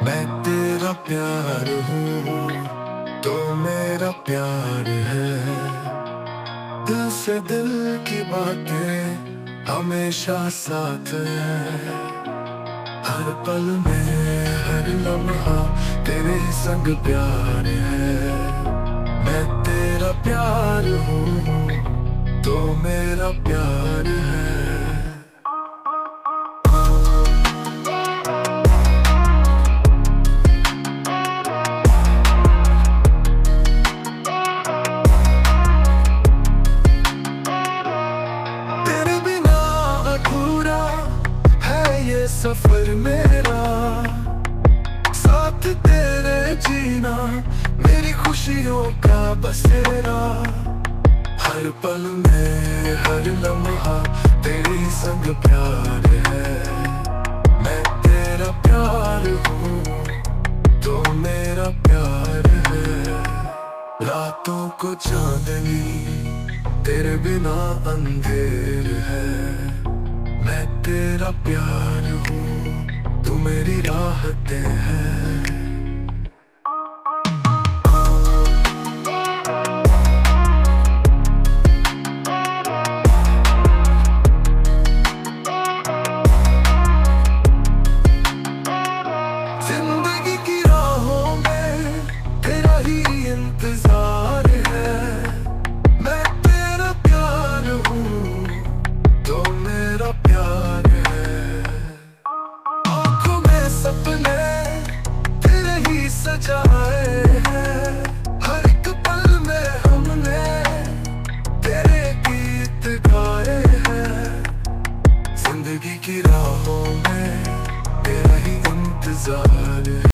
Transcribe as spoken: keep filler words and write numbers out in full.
मैं तेरा प्यार हूँ, तो मेरा प्यार है। दिल से दिल की बातें हमेशा साथ है। हर पल में हर लम्हा तेरे संग प्यार है। मैं तेरा प्यार हूँ, तो मेरा प्यार है। सफर मेरा साथ तेरे जीना, मेरी खुशियों का बसेरा। हर पल में हर लम्हा तेरी संग प्यार है। मैं तेरा प्यार हूँ, तो मेरा प्यार है। रातों को चांदनी तेरे बिना अंधेर है। मैं तेरा प्यार हूँ, तू मेरी राहतें हैं। जिंदगी की राहों में तेरा ही इंतजार है। मैं तेरा प्यार हूँ, तो मेरा प्यार है। आँखों में सपने तेरे ही सजाए हैं। हर एक पल में हमने तेरे गीत गाए हैं। जिंदगी की राहों में तेरा ही इंतजार है।